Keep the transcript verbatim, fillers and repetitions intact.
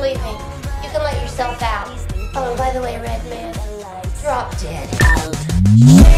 Believe me, you can let yourself out. Oh, and by the way, Red Man, drop dead.